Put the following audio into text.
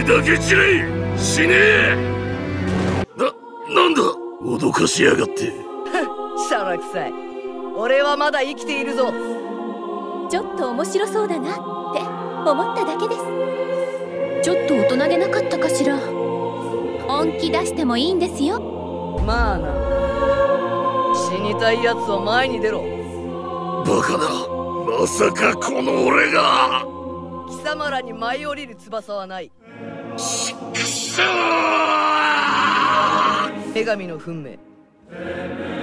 だけ散れ死ねえ。なんだ脅かしやがって。 しゃらくさい。俺はまだ生きているぞ。 ちょっと面白そうだなって思っただけです。ちょっと大人げなかったかしら。本気出してもいいんですよ。 まあな。死にたいやつを前に出ろ。 バカな。まさかこの俺が。 貴様らに舞い降りる翼はない。 しくしょー。 女神の憤懣。